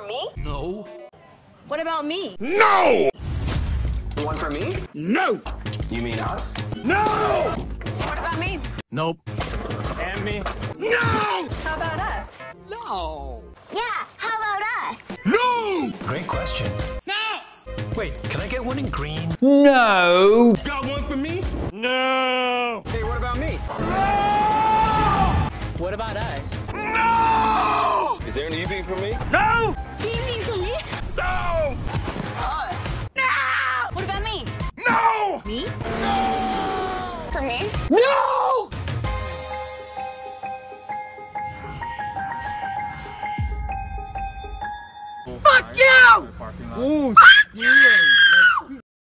me? No. What about me? No! One for me? No! You mean us? No! What about me? Nope. And me? No! How about us? No! Yeah, how about us? No! Great question. No! Wait, can I get one in green? No! Got one for me? No! Hey, what about me? No! What about us? No! Is there an evening for me? No! Evening for me? No! Us. No! What about me? No! Me? No! For me? No! Fuck you! Fuck